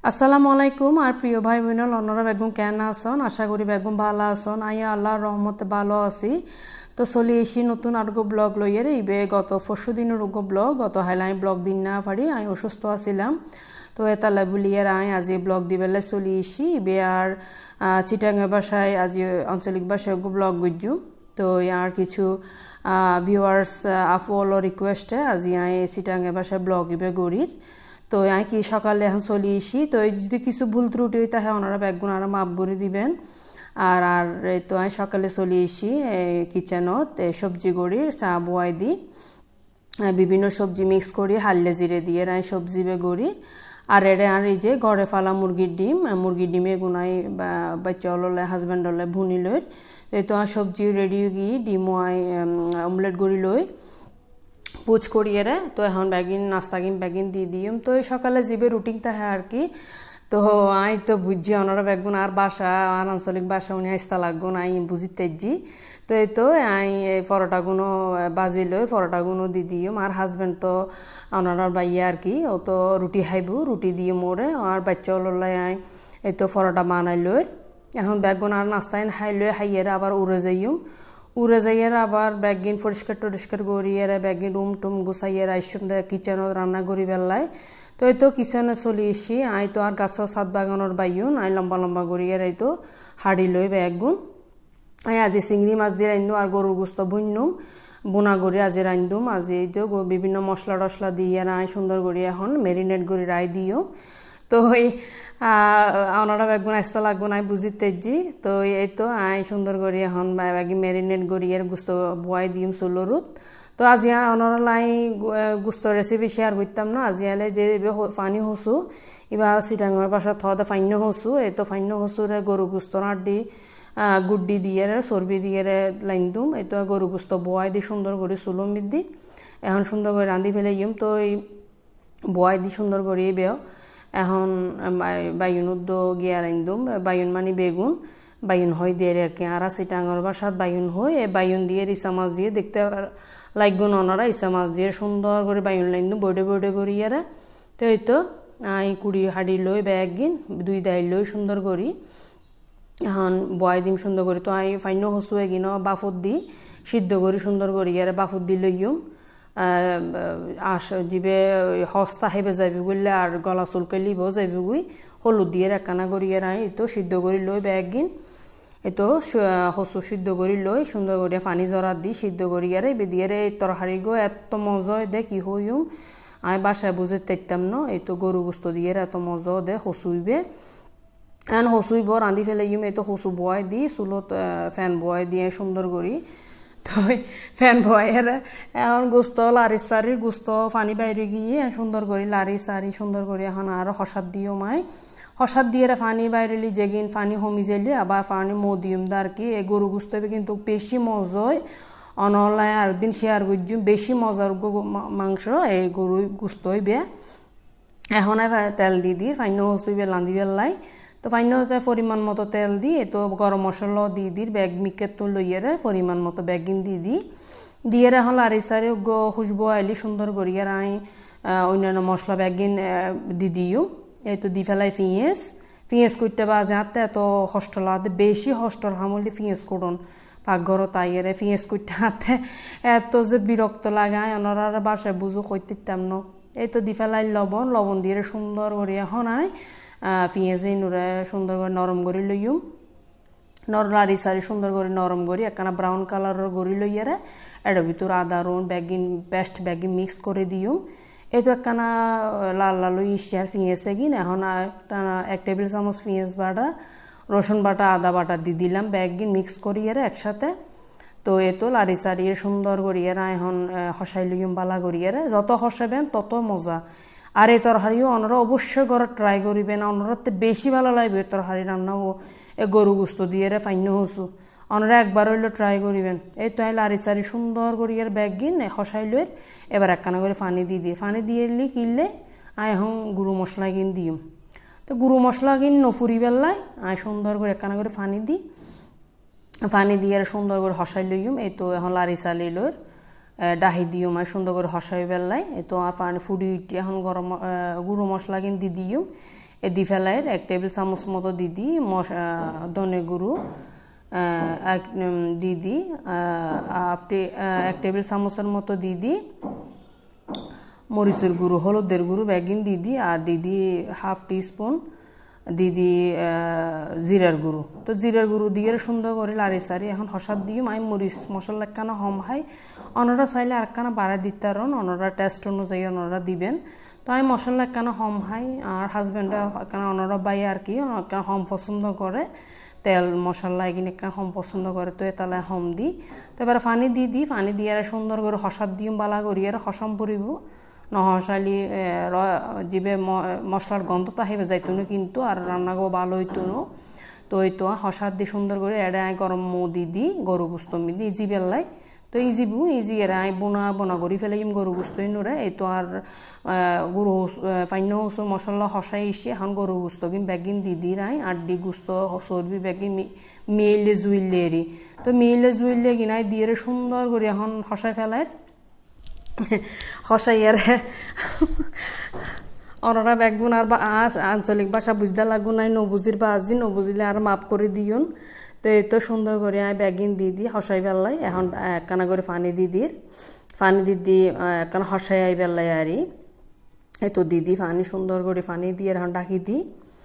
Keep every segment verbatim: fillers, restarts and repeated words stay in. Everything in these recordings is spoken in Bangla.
আসসালামু আলাইকুম আর প্রিয় ভাই বোনেরা অন্যরা বেগুন কেন আসন আশা করি বেগুন ভালো আসন আইয়া আল্লাহর রহমতে ভালো আছি তো চলি এসি নতুন আরগো ব্লগ লইয়ের ইবে গত পরশু দিনের রোগ ব্লগ গত হাইলাই ব্লগ দিন না পারি আমি অসুস্থ আছিলাম তো এটা লাবুলিয়ার আই আজি ব্লগ দিবেলে চলি এসি ইবে আর চিটাঙ্গা ভাষায় আজি আঞ্চলিক ভাষায় ব্লগ গুজু তো ইয়ার কিছু ভিউয়ার্স আফল রিকোয়েস্টে আজি আই চিটাঙ্গা ভাষায় ব্লগ ইবে গড়ির তো আমি কি সকালে এখন চলে এসি তো যদি কিছু ভুল ত্রুটি হইতে হয় ওনারা ব্যাগগুন আরো মাপ করে দিবেন আর আর তো আমি সকালে চলে এসি কিচেনত সবজি গড়ি চা বয়াই দিই বিভিন্ন সবজি মিক্স করি হাললে জিরে দিয়ে আমি সবজি বে গড়ি আর এড়ে আর এই যে ঘরে ফালা মুরগির ডিম মুরগির ডিমে গুনাই বাচ্চা হলে হাজব্যান্ড হলে ভুনি লই এই তো আর সবজি রেডি গিয়ে ডিম আই অমলেট গড়ি লই পুজ করিয়ে রে তো এখন ব্যাগিন নাস্তা কিন ব্যাগিন দিয়ে দিম তো এই সকালে জিবে রুটিন তা হ্যাঁ আর কি তো আই তো বুঝছি ওনারা ব্যাগুন আর বাসা আর আঞ্চলিক বাসা উনি আসতে লাগবো আই বুঝি তেজি তো এই তো আই এই পরোটাগুলো বাজি লই পরোটাগুলো দি দিম আর হাজব্যান্ড তো ওনার বাইয়া আর কি ও তো রুটি খাইব রুটি দিয়ে মোরে আর বাচ্চা হলাই আই এই তো পরোটা বানাই লই এখন ব্যাগুন আর নাস্তা খাই লই খাইয়ে আবার উড়ে যাইম উড়ে যাইয়ের আবার ব্যাগিন পরিষ্কার টরিষ্কার করিয়ে ব্যাগিন রুম টুম গুছাইয়ে আইসুম কিচেনত রান্না করি বেলায় তো এই তো কিচেনে চলি এসি আই তো আর গাছ সাত বাগানোর বাইন আই লম্বা লম্বা করিয়ে এই তো হাড়ি লই ব্যাগুন আই আজি চিংড়ি মাছ দিয়ে রান্ধু আর গরুর গুস্ত বুননুম বোনা করি আজি রান্ধুম আজি এই তো বিভিন্ন মশলা টসলা দিয়ে আই সুন্দর করি এখন মেরিনেট করি রাই দিও তো এই ওনারা বেগুন আসতে লাগবো না বুঝি তেজি তো এই তো আই সুন্দর করি এখন ব্যাগি মেরিনেট করি এর গুস্ত বয়াই দিম চুলরুত তো আজি ওনারা লাই গুস্ত রেসিপি শেয়ার করতাম না আজি আলে যে পানি হসু এবার চিটাঙের পাশে থদে ফাইন্য হসু এই তো ফাইন্য হসুরে গরু গুস্ত নাট দি গুড্ডি দিয়ে চর্বি দিয়ে লাইন দুম এই তো গরু গুস্ত বয়াই দি সুন্দর করে চুলম দি এখন সুন্দর করে রাঁধি ফেলে ইম তো এই বয়াই দি সুন্দর করে বেও এখন বাইন উদ্দ গিয়া রাইন্দুম বাইন মানে বেগুন বাইন হয় দিয়ে আর কি আর চিটাঙর বাসাত বাইন হয় এই বাইন দিয়ে ইসা মাছ দিয়ে দেখতে লাগবে ওনারা ইসা মাছ দিয়ে সুন্দর করে বাইন লাইন্দুম বডে বডে করি ইয়ারা তো এই তো আই কুড়ি হাড়ি লই ব্যাগ গিন দুই দাই লই সুন্দর করি এখন বয় দিম সুন্দর করি তো আই ফাইন্য হসুয়ে গিন বাফত দি সিদ্ধ করি সুন্দর করি ইয়ারা বাফত দি লইম আস জিবে হস্তা হেবে যাবি বললে আর গলা চুলকে লিব যাবি গুই হলুদ দিয়ে একখানা করিয়ে রাই তো সিদ্ধ করি লই ব্যাগিন এই তো হসু সিদ্ধ করি লই সুন্দর করিয়া পানি জরা দি সিদ্ধ করিয়ে রে দিয়ে রে তরকারি গো এত মজা দে কি হইম আমি বাসায় বুঝে তেতাম না এই তো গরু গুস্ত দিয়ে এত মজা দে হসুইবে এন হসুইব রাঁধি ফেলে ইম এই তো হসু বয় দি চুলত ফ্যান বয় দিয়ে সুন্দর করি তো ফ্যান বয়ের এখন গুস্ত লারি সারি গুস্ত পানি বাইরে গিয়ে সুন্দর করি লারি সারি সুন্দর করি এখন আর হসাদ দিও মাই হসাদ দিয়ে পানি বাইরেলি যেগিন পানি হমি যাইলি আবার পানি মদিয়ম দার কি এই গরু গুস্ত কিন্তু বেশি মজায় অনলাইন আর দিন শেয়ার করছুম বেশি মজার মাংস এই গরু গুস্তই বে এখন তেল দি দি ফাইন্য হসুইবে লান্দি বেলাই তো ফাইন্য পরিমাণ মতো তেল দি তো গরম মশলা দি দি ব্যাগ মিকেট তো লইয়ে পরিমাণ মতো ব্যাগিন দি দি দিয়ে এখন লারি সারি খুশবু আইলি সুন্দর করিয়ে আই অন্যান্য মশলা ব্যাগিন দি দিও এই তো দি ফেলাই পিঁয়াজ পিঁয়াজ করতে বাজে হাতে এত হস্টল হাতে বেশি হস্টল হামলি পিঁয়াজ করুন পাকঘর তাইয়েরে পিঁয়াজ করতে হাতে এত যে বিরক্ত লাগায় ওনারা বাসায় বুঝো কইতাম ন এই তো দি ফেলাই লবণ লবণ দিয়ে সুন্দর করিয়া হনাই পিঁয়াজে নুরে সুন্দর করে নরম করে লইম নর লারি সারি সুন্দর করে নরম করি একখানা ব্রাউন কালারের গড়ি লইয়ারে এটার ভিতর আদা রুন ব্যাগিন পেস্ট ব্যাগিন মিক্স করে দিও এই তো একখানা লাল লাল ইশিয়ার পিঁয়াজে গিন এখন এক টেবিল চামচ পিঁয়াজ বাটা রসুন বাটা আদা বাটা দিয়ে দিলাম ব্যাগিন মিক্স করিয়ারে একসাথে তো এ তো লারি সারিয়ে সুন্দর করিয়ারা এখন হসাই লইম বালা করিয়ারে যত হসাবেন তত মজা আর এই তরকারিও ওনারা অবশ্যই ঘরে ট্রাই করিবেন ওনারা বেশি ভালো লাগবে তরকারি রান্নাও এ গরু গুস্ত দিয়ে রে ফাইন্য হসু ওনারা একবার হইলো ট্রাই করিবেন এই তো লারি সারি সুন্দর করিয়ে ব্যাগ গিন হসাই লইর এবার একখানা করে পানি দিয়ে দিয়ে পানি দিয়ে এলি কিনলে আই এখন গুঁড়ো মশলা কিন দিম তো গুঁড়ো মশলা কিন নফুরি বেলায় আই সুন্দর করে একখানা করে পানি দিই পানি দিয়ে সুন্দর করে হসাই লইম এই তো এখন লারি সালি লইর ডাহি দিও মানে সুন্দর করে হসাই বেলায় এই তো আর পানি ফুটি উঠি এখন গরম গুঁড়ো মশলা কিন দি দিও এ দি ফেলাইয়ের এক টেবিল চামচ মতো দিদি মশা ধনে গুঁড়ো এক দিদি আপনি এক টেবিল চামচের মতো দিদি মরিচের গুঁড়ো হলুদের গুঁড়ো বেগিন দিদি আর দিদি হাফ টি স্পুন দিদি জিরার গুঁড়ো তো জিরার গুঁড়ো দিয়ে সুন্দর করে লাড়ি সারি এখন হসাদ দিয়ে আমি মরিচ মশলা একখানা হম খাই অনরা চাইলে আর একখানা বাড়া দিতে পারেন অনরা টেস্ট অনুযায়ী অনরা দিবেন তো আমি মশলা একখানা হম খাই আর হাজব্যান্ডরা একখানা অনরা বাই আর কি একখানা হম পছন্দ করে তেল মশলা এগিয়ে একটা হম পছন্দ করে তো তাহলে হম দিই তো এবার পানি দিয়ে দিই পানি দিয়ে সুন্দর করে হসাদ দিম বালা করি আর হসম পরিব নহসালি জিবে মশলার গন্ধটা হেবে যাইতো না কিন্তু আর রান্নাগো ভালো হইতো না তো এই তো হসাদ দিয়ে সুন্দর করে এড়ে গরম মৌ দি দিই গরু গুস্ত মি দিই ইজি বেল্লাই তো ইজি বু ইজি এরা আই বোনা বোনা করি ফেলে ইম গরু গুস্তই নরে এই তো আর গরু পাইন মশলা হসাই এসে এখন গরু গুস্ত কিম বেগিন দি দি রাই আড্ডি গুস্ত চর্বি বেগিন মেলে জুইলে এরি তো মেলে জুইলে কিনাই দিয়ে সুন্দর করে এখন হসাই ফেলায় হসাই আর অনরা বেগুন আর বা আঞ্চলিক ভাষা বুঝতে লাগু নাই নবুজির বা আজি নবুজিলে আর মাপ করে দিয়ন তো এই তো সুন্দর করে আমি বেগিন দিয়ে দিই হসাই বেলাই এখন একখানা করে পানি দিয়ে দিই পানি দিয়ে দিই একখানা হসাই আই বেলাই আরই এই তো দিদি পানি সুন্দর করে পানি দিয়ে এখন ডাকি দিই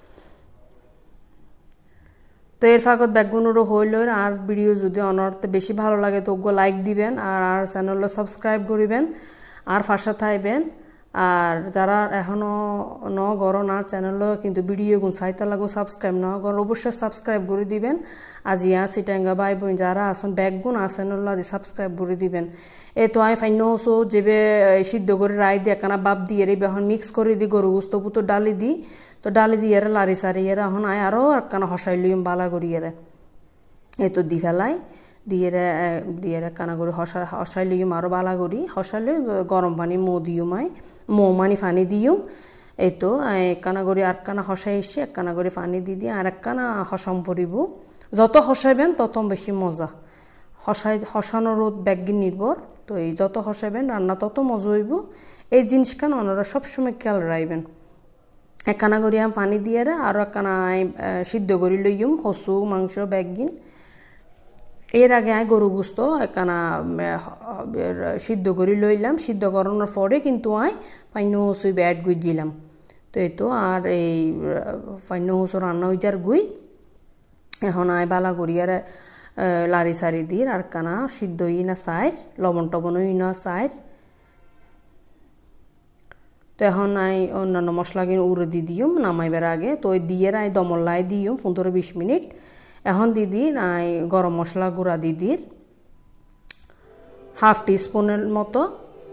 তো এর ফাঁকত বেগুনেরও হইল আর ভিডিও যদি অনর্থে বেশি ভালো লাগে তো ওগুলো লাইক দিবেন আর আর চ্যানেলটা সাবস্ক্রাইব করিবেন আর ফাঁসা থাইবেন আর যারা এখনও ন গরন আর চ্যানেলও কিন্তু ভিডিও গুণ চাইতে লাগো সাবস্ক্রাইব ন গর অবশ্যই সাবস্ক্রাইব করে দিবেন আজি আ সিটাঙ্গা বাই বোন যারা আসুন ব্যাগুন আর চ্যানেল আজি সাবস্ক্রাইব করে দিবেন এই তো আই ফাইন সো যেবে সিদ্ধ করে রাই দিয়ে একখানা বাপ দিয়ে রে এখন মিক্স করে দিই গরু গুস্ত পুতো ডালি দিই তো ডালি দিয়ে লাড়ি সারি এরা এখন আয় আরও একখানা হসাই লইম বালা করি এরা এই তো দি ফেলাই দিয়ে দিয়ে কানা করে হসা হসাই লিম আরও বালা করি হসাইলে গরম পানি মৌ দিও মাই মৌ মানি পানি দিও এই তো একখানা করে আর কানা হসাই এসে একখানা করে পানি দিয়ে দিয়ে আর একখানা হসম পরিব যত হসাইবেন তত বেশি মজা হসাই হসানোর ব্যাগিন নির্ভর তো এই যত হসাইবেন রান্না তত মজা হইব এই জিনিসখান ওনারা সবসময় খেয়াল রাখবেন একখানা করি আমি পানি দিয়ে আরও একখানা সিদ্ধ করি লইম হসু মাংস ব্যাগিন এর আগে আমি গরু গুস্ত একখানা সিদ্ধ করে লইলাম সিদ্ধ করানোর পরে কিন্তু আই পাইন হসুই ব্যাট গুই দিলাম তো এই তো আর এই পাইন হসু রান্না হয়ে যার গুই এখন আয় বালা করি আর লাড়ি সারি দিই আর কানা সিদ্ধ ই না সাইড লবণ টবণ ই না সাইড তো এখন আই অন্যান্য মশলা কিনে উড়ে দিয়ে দিম নামাইবার আগে তো ওই দিয়ে আই দমলাই দিম পনেরো বিশ মিনিট এখন দিদি আই গরম মশলা গুঁড়া দিদির হাফ টি স্পুনের মতো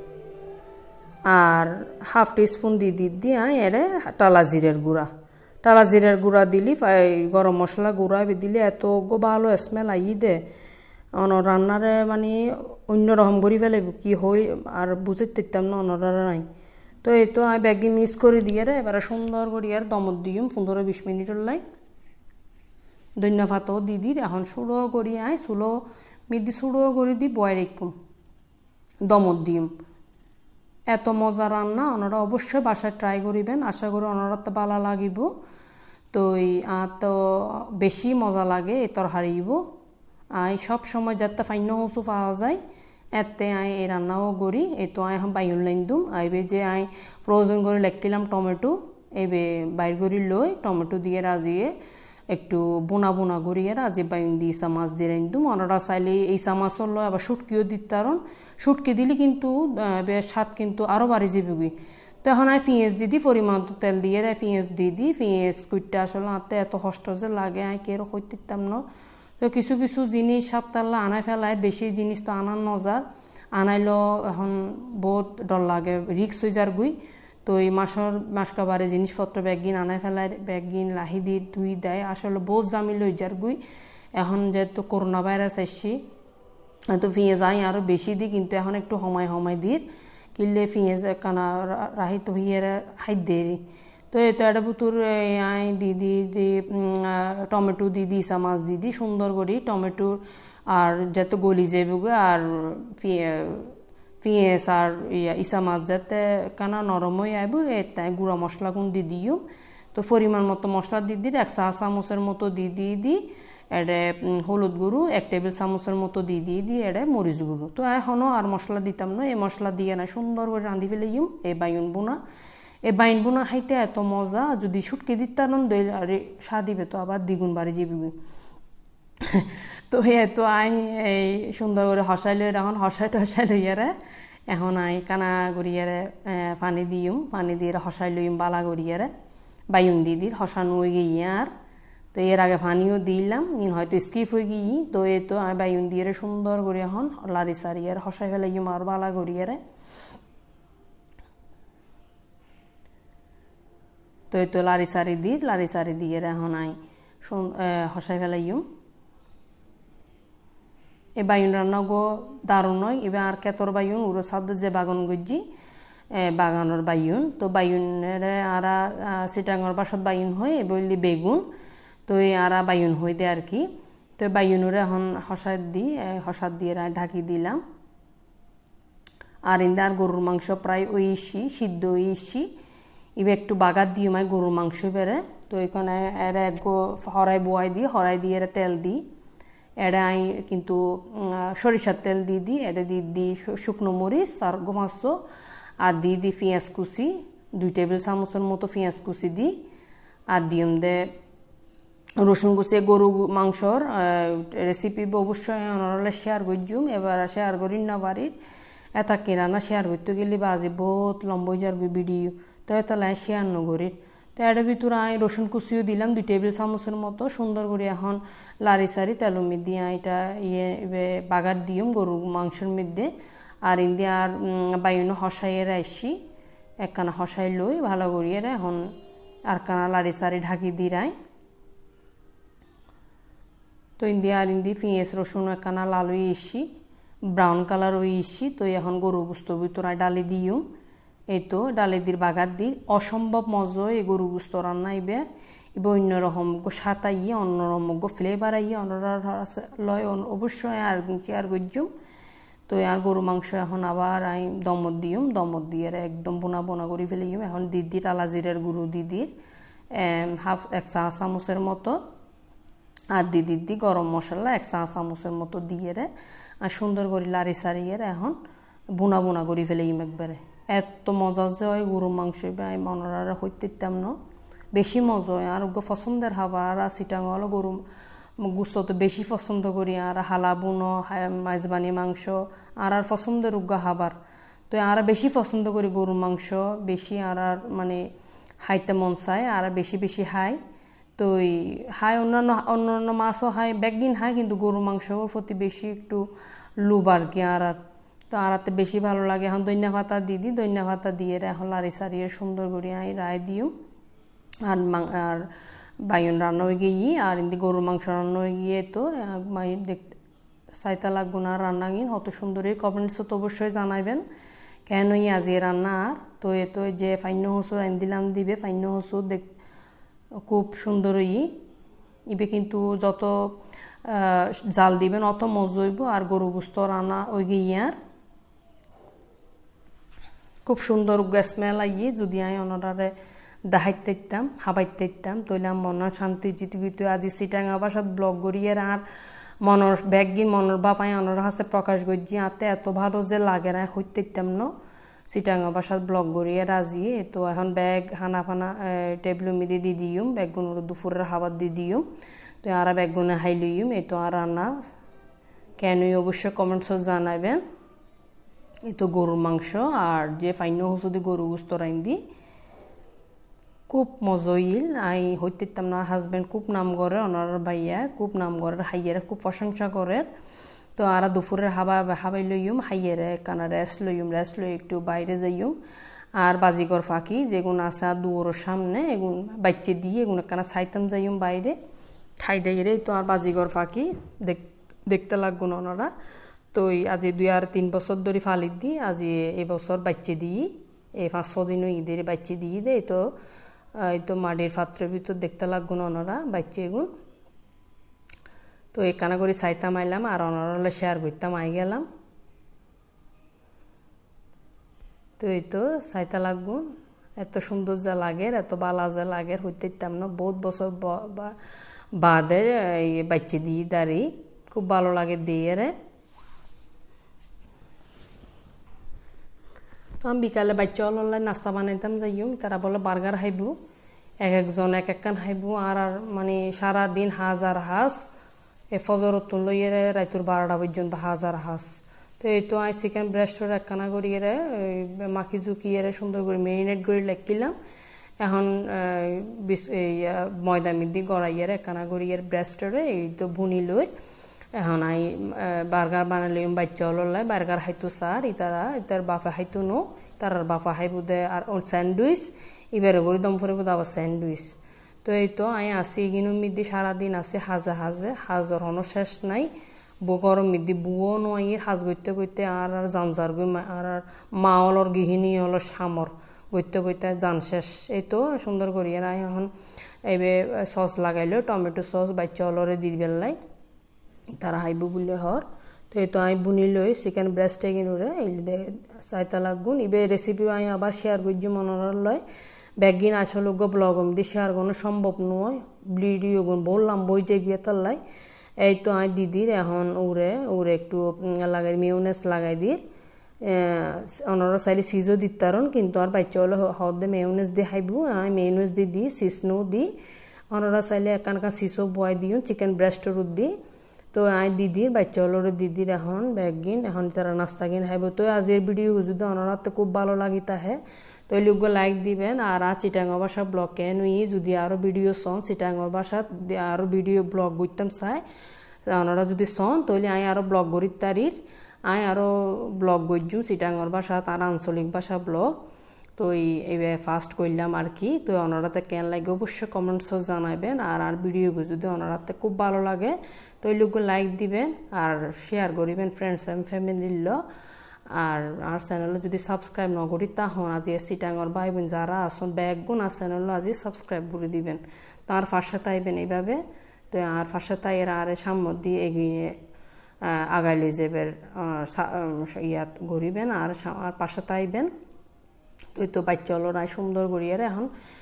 আর হাফ টি স্পুন দিদি দিয়ে আই এরে টালা জিরের গুঁড়া টালা জিরের গুঁড়া দিলি গরম মশলা গুঁড়া দিলে এত ভালো স্মেল আই দে অন রান্নারে মানে অন্যরকম করি ফেলে কি হই আর বুঝতে পারতাম না অন্যরা নাই তো এই তো আমি ব্যাগি মিক্স করে দিয়ে রে এবারে সুন্দর করি আর দমত দিম পনেরো বিশ মিনিটের লাই ধন্য ভাতও দি দি এখন সুড়ো করি আই চুলো মিদি সুড়ো করে দি বয় রেখুম দমত দিম এত মজা রান্না ওনারা অবশ্যই বাসায় ট্রাই করিবেন আশা করি ওনারা তো ভালো লাগিব তো তো বেশি মজা লাগে এ তরকারিব আই সব সময় যাতে ফাইন্য হসু পাওয়া যায় এতে আই এই রান্নাও করি এই তো আই এখন বাইন লাইন দুম আইবে যে আই ফ্রোজেন করে লেখতিলাম টমেটো এইবে বাইর করি লই টমেটো দিয়ে রাজিয়ে একটু বোনা বোনা করিয়ে রাজি বাইন দিয়ে ইসা মাছ দিয়ে রাইন দুম ওনারা চাইলে ইসা মাছর লয় আবার শুটকিও দিতে পারেন শুটকি দিলে কিন্তু বেশ স্বাদ কিন্তু আরও বাড়ি যাবে তো এখন আমি পেঁয়াজ দিদি পরিমাণ তেল দিয়ে পেঁয়াজ দিয়ে দিই পেঁয়াজ কুইটটা আসলে আনতে এত কষ্ট যে লাগে আমি কেউ হইতে দিতাম না তো কিছু কিছু জিনিস সপ্তাহে আনাই ফেলায় বেশি জিনিস তো আনার নজার আনাইলো এখন বহুত ডর লাগে রিক্স হয়ে যার গুই তো এই মাসর মাসকাবারে জিনিসপত্র ব্যাগিন আনাই ফেলায় ব্যাগিন লাহি দিয়ে ধুই দেয় আসলে বহুত জামিল হয়ে যার গুই এখন যেহেতু করোনা ভাইরাস আসছি তো পেঁয়াজ আই আরও বেশি দিই কিন্তু এখন একটু সময় সময় দিই কিনলে পেঁয়াজ কানা রাহিত হইয়ে হাইত দিয়ে তো এটা একটা বুতুর আই দিদি দি টমেটো দিদি ইসা মাছ দিদি সুন্দর করি টমেটোর আর যাতে গলি যাবে আর পেঁয়াজ আর ইসা মাছ যাতে কানা নরম হয়ে আইব এতে গুঁড়া মশলা গুণ দি দিও তো তো পরিমাণ মতো মশলা দিয়ে দিই এক চা চামচের মতো দিয়ে দিয়ে দিই এডে হলুদ গুঁড়ো এক টেবিল চামচের মতো দিয়ে দিয়ে দিই এডে মরিচ গুঁড়ো। তো এখনও আর মশলা দিতাম না, এই মশলা দিয়ে না সুন্দর করে রাঁধি ফেলাইম এই বাইন বোনা। এই বাইন বোনা খাইতে এত মজা, যদি শুটকি দিতাম দই আর স্বাদ দিবে তো আবার দ্বিগুণ বাড়ি যাবি। তো এ তো আই এই সুন্দর করে হসাই লই, এখন হসাই টসাই লইয়ারে এখন আই কানা গড়িয়ারে পানি দিম, পানি দিয়ে হসাই লইম বালা গড়িয়ারে বাইন দিয়ে দিই হসানো হয়ে গিয়ে আর। তো এর আগে পানিও দিলাম, ইন হয়তো স্কিপ হয়ে গিয়ে তো এ তো আমি বাইন দিয়ে সুন্দর করে এখন লাড়ি সারিয়ারে হসাই ফেলাইম আর বালা গড়িয়ারে। তো এই তো লাড়ি সারি দিই, লাড়ি সারি দিয়ে এখন আই হসাই ফেলাইম। এই বাইন রান্না গো দারুণ নয়, এবার আর কেতর বাইন উড়ো সাদ যে বাগান গজ্জি বাগানের বাইন। তো বাইনের আর সিটাঙর বাসত বাইন হয় বললি বেগুন, তো এই আরা বাইন হয়ে দেয় আর কি। তো বাইনুরে এখন হসাদ দিই, হসাদ দিয়ে ঢাকি দিলাম। আর ইন্দা আর গরুর মাংস প্রায় ওই ইসি সিদ্ধ ওই ইসি এবার একটু বাগার দিয়ে মাই গরুর মাংস বেড়ে। তো এখানে এরা এক হরাই বোয়াই দিই, হরাই দিয়ে এরা তেল দিই, এরা আই কিন্তু সরিষার তেল দিয়ে দিই, এটা দিয়ে দিই শুকনো মরিচ আর গোমাংস আর দিয়ে দিই পেঁয়াজ কুচি দুই টেবিল চামচের মতো পেঁয়াজ কুচি দিই আর দিম দে রসুন কুচি। গরু মাংসর রেসিপি অবশ্যই অনরলে শেয়ার করছুম, এবার শেয়ার করি না বাড়ির এটা কিরানা শেয়ার করতে গেলে বাজে বহুত লম্বা যার ভিডিও, তো এটা লাই শেয়ার নগরীর। তো এটার ভিতরে আমি রসুন কুচিও দিলাম দুই টেবিল চামচের মতো, সুন্দর করে এখন লাড়ি সারি তেলের মধ্যে এটা ইয়ে বাগার দিম গরুর মাংসের মধ্যে। আর ইন্দি আর বাইন হসাইয়ের আসি একখানা হসাই লই ভালো করিয়ে এখন আর কানা লাড়ি সারি ঢাকি দিরাই। তো ইন্দি আর ইন্দি পেঁয়াজ রসুন একখানা লাল হয়ে এসি ব্রাউন কালার হয়ে এসি। তো এখন গরু গুস্তর ভিতরে ডালি দিও, এই তো ডালি দির বাগার দিই অসম্ভব মজা এই গরু গুস্ত রান্না ইবে ইবে অন্যরকম সাতাইয়ে অন্যরকম ফ্লেভার আইয়ে অন্যরা লয় অবশ্যই আর শেয়ার করছুম। তো আর গরু মাংস এখন আবার আই দমত দিম, দমত দিয়ে একদম বোনা বোনা করে ফেলিম। এখন দিদির আলা জিরের গুঁড়ো দিদির হাফ এক চা চামচের মতো আর দিদির দি গরম মশলা এক চা চামচের মতো দিয়ে আর সুন্দর করে লাড়ি সারিয়ে এখন বোনা বোনা করে ফেলিম একবারে। এত মজা যে হয় গরু মাংস আমি মনরা হইতে দিতাম না, বেশি মজা হয় আর পছন্দের খাবার। আর সিটাং হলো গরু গুস্ত তো বেশি পছন্দ করি, আর হালা বুনো মাইজবানি মাংস আর আর পছন্দের উগ্গা খাবার। তো আর বেশি পছন্দ করি গরু মাংস বেশি আর আর মানে খাইতে মন চায় আর বেশি বেশি খাই। তো এই হাই অন্যান্য অন্যান্য মাছও খাই ব্যাগদিন খাই, কিন্তু গরু মাংসর প্রতি বেশি একটু লুব আর কি আর। তো আরাতে বেশি ভালো লাগে। এখন দইনা ভাতা দিয়ে দিই, দইনা ভাতা দিয়ে এখন লাড়ি সারিয়ে সুন্দর করে আই রায় দিও। আর আর বাইন রান্না হয়ে গিয়ে আর ইন্দি গরুর মাংস রান্না হয়ে গিয়ে তো মাই দেখতে চাইতা লাগবো না রান্না গিয়ে অত সুন্দর এই কমেন্টসও তো অবশ্যই জানাবেন কেন ই আজি রান্না। আর তো এ তো যে ফাইন্য হসুর আইন দিলাম দিবে ফাইন্য হসুর দেখ খুব সুন্দর ই ইবে কিন্তু যত জাল দিবেন অত মজা হইব। আর গরু গুস্ত রান্না ওই গিয়ে আর খুব সুন্দর স্মেল আইয়ে যদি আমি অনারে দেখাইতে ইতাম হাবাইতে ইতাম তৈলাম মনের শান্তি জিতে গিয়ে আজি সিটাঙ্গা বাসাত ব্লগ করিয়ে আর মনের ব্যাগ গিয়ে মনের বাপাই অনার হাসে প্রকাশ করছি আতে এত ভালো যে লাগে না হইতে ইতাম ন সিটাঙ্গা বাসাত ব্লগ করিয়ে রাজিয়ে। তো এখন ব্যাগ হানা ফানা টেবিল মিদি দি দিম ব্যাগগুন দুপুরের খাবার দি দিম। তো আর ব্যাগগুনে হাই লইম এই তো আর রান্না কেনই অবশ্যই কমেন্টস জানাবেন। এই তো গরুর মাংস আর যে ফাইন্য হসুদি গরু গুস্ত রাইন দি খুব মজা হইল। আই হইতে ইতাম না হাজব্যান্ড খুব নাম করে ওনার ভাইয়া খুব নাম করে হাইয়েরা খুব প্রশংসা করে। তো আর দুপুরের হাবা হাবাই লইম হাইয়েরে কানা রেস্ট লইম রেস্ট লই একটু বাইরে যাইম। আর বাজিগর ফাঁকি যেগুন আসা দুয়ারের সামনে এগুন বাচ্চে দিয়ে এগুন কানা ছাইতাম যাইম বাইরে ঠাই দিয়ে। তো আর বাজিগর ফাঁকি দেখ দেখতে লাগবো না ওনারা। তো আজি দুই আর তিন বছর ধরে ফালিক দিই, আজি এবছর বাচ্চে দিই এই পাঁচ ছ দিনও ঈদের বাচ্চে দিয়ে দেয়। তো এই তো মাটির পাত্রের ভিতর দেখতে লাগবো না ওনারা বাচ্চে এগুন। তো এখানা করে চাইতাম আইলাম আর ওনারা শেয়ার করতাম আই গেলাম। তো এই তো চাইতা লাগবো এত সুন্দর যা লাগে এত বালা যা লাগে হইতে ইতাম না বহুত বছর বাদে এই বাচ্চা দিয়ে দাঁড়ি খুব ভালো লাগে দিয়ে রে। তো আমি বিকালে বাচ্চা হলাই নাস্তা বানাইতাম যাইও তারা বলে বার্গার খাইব এক একজন এক একখান খাইব আর আর মানে সারাদিন হাজার হাঁস এ ফজরত লইয়ে রাইতুর বারোটা পর্যন্ত হাজার হাঁস। তো এই তো আই চিকেন ব্রেস্টর একখানা করিয়ে মাখি জুকিয়ে সুন্দর করে মেরিনেট করে লেখিলাম। এখন এই ময়দা মিদি গড়াইয়ে একখানা করিয়ে ব্রেস্টরে এই তো ভুনি লই এখন আই বার্গার বানালে বাচ্চা হলাই বার্গার খাইতো সার ইতারা ইতার বাফা খাইতো নো তার বাফা খাইব দে আর স্যান্ডউইচ এবারে করে দম ফরে বোধ আবার স্যান্ডউইচ। তো এই তো আই আসি এগিনো মিদি সারাদিন আছে হাজে হাজে হাজর হনো শেষ নাই বো গরম মিদি বুয়ো নয় হাজ গইতে গইতে আর আর জানজার গই আর আর মা অলর গৃহিণী হলো সামর গইতে গইতে জান শেষ। এই তো সুন্দর করিয়ে আই এখন এইবে সস লাগাইলো টমেটো সস বাচ্চা অলরে দি বেললাই তারা হাইব বলে হর। তো এই তো আই বুনি লই চিকেন ব্রেস্ট এগিনুরে এই চাইতা লাগুন ইবে রেসিপিও আই আবার শেয়ার করছি মনোর লয় ব্যাগিন আসলে গো ব্লগম দিয়ে শেয়ার কোনো সম্ভব নয় ভিডিও গুণ বললাম বই যে গিয়ে তাল্লাই। এই তো আই দিদির এখন উড়ে উড়ে একটু লাগাই মিউনেস লাগাই দিই অনারা চাইলে সিজও দিতারন কিন্তু আর বাচ্চা হলে হদে মেউনেস দিয়ে খাইব আমি মেউনেস দিয়ে দিই সিসনো দিই অনারা চাইলে একান একান সিসও বয় দিও চিকেন ব্রেস্টর দিই। তো আই দিদির বাচ্চা হলোর দিদির এখন ব্যাগিন এখন তারা নাস্তা কিন খাইব। তো আজের ভিডিও যদি অনারাতে খুব ভালো লাগি তাহে তো লোক লাইক দিবেন আর আর চিটাঙ্গ ভাষা ব্লগ কেন যদি আরও ভিডিও সন চিটাঙ্গ ভাষা আরও ভিডিও ব্লগ বুঝতাম চাই ওনারা যদি সন তাহলে আই আরও ব্লগ গড়ির তারির আই আরও ব্লগ গজ্জুম চিটাঙ্গর ভাষা তার আঞ্চলিক ভাষা ব্লগ। তো এই ফার্স্ট করলাম আর কি। তো ওনারাতে কেন লাগে অবশ্যই কমেন্টস জানাবেন আর আর ভিডিও যদি ওনারাতে খুব ভালো লাগে তো এই লোক লাইক দিবেন আর শেয়ার করিবেন ফ্রেন্ডস এন্ড ফ্যামিলির ল আর আর চ্যানেলে যদি সাবস্ক্রাইব ন করি তখন আজি চিটাঙ্গর ভাই বোন যারা আসুন ব্যাগগুন আর চ্যানেল আজি সাবস্ক্রাইব করে দিবেন তার ফাঁসে তাইবেন এইভাবে। তো আর ফাঁসে তাই এরা আর সামনে দিয়ে এগিয়ে আগাই লই যাবেন ইয়াত ঘুরিবেন আর পাশে তাইবেন। তো তো বাচ্চা হলোরাই সুন্দর করিয়ে এখন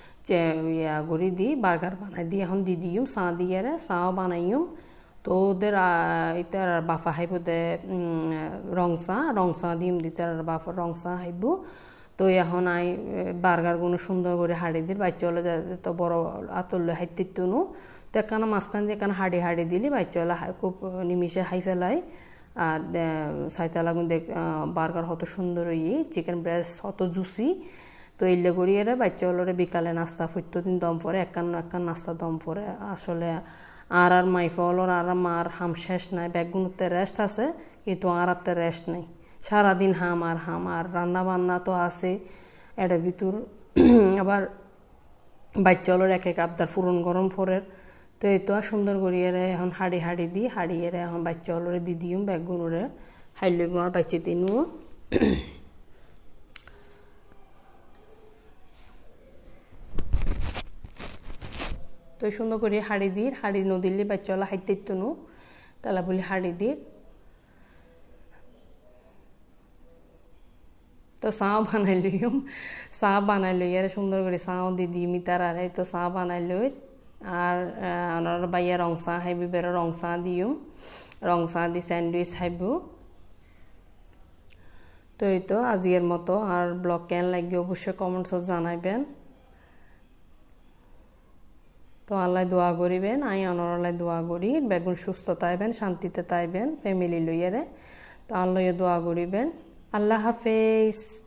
ইয়া গড়ি দিই বার্গার বানাই দিই এখন দি দিম চা দিয়ে চাও বানাইম। তো ওদের ইতার বাফা খাইব দে রং চা রং চা দিম দিতে আর বাফা রং চা খাইব। তো এখন আই বার্গার কোনো সুন্দর করে হাড়ি দিই বাচ্চা হলে তো বড় আতলে হাইতে নো তো একখানা মাঝখান দিয়ে একখানা হাড়ি হাড়ি দিলি বাচ্চা হলে খুব নিমিশে খাই ফেলাই আর সাইতা লাগুন দেখ বার্গার হত সুন্দর ই চিকেন ব্রেস্ট হত জুসি। তো এইলে করিয়ে বাচ্চা হলরে বিকালে নাস্তা ফুটতো দিন দম পরে একান্ন একান নাস্তা দম পরে আসলে আর আর মাইফা হলর আর মার হাম শেষ নাই ব্যাগগুলোতে রেস্ট আছে কিন্তু আর আতে রেস্ট নাই সারাদিন হাম আর হাম আর রান্না বান্না তো আছে এটার ভিতর আবার বাচ্চা হলর এক এক আবদার ফুরন গরম ফরের। তো এই তো সুন্দর করিয়ে এখন হাড়ি হাড়ি দিই হাড়িয়ে এখন বাচ্চা হলরে দি দিম ব্যাগগুলোরে হাই লইব আর বাচ্চা দিনও। তো সুন্দর করে হাড়ি দিই হাড়ি নদিলে বাচ্চা হলা হাইতে নো তালা বলি হাড়ি দিই। তো চাও বানাই লইম চা বানাই লই আর সুন্দর করে চাও দি দিম তার আর তো চা বানাই লই আর ওনার বাইয়া রং চা খাইব বেরো রং চা দিও রং চা দি স্যান্ডউইচ খাইব। তো এই তো আজকের মতো আর ব্লগ কেন লাগে অবশ্যই কমেন্টস জানাইবেন। তো আল্লাহ দোয়া করিবেন আই অনরাল্লাহ দোয়া করি বেগুন সুস্থ তাইবেন শান্তিতে তাইবেন ফ্যামিলি লইয়ারে। তো আল্লাহ দোয়া করিবেন। আল্লাহ হাফেজ।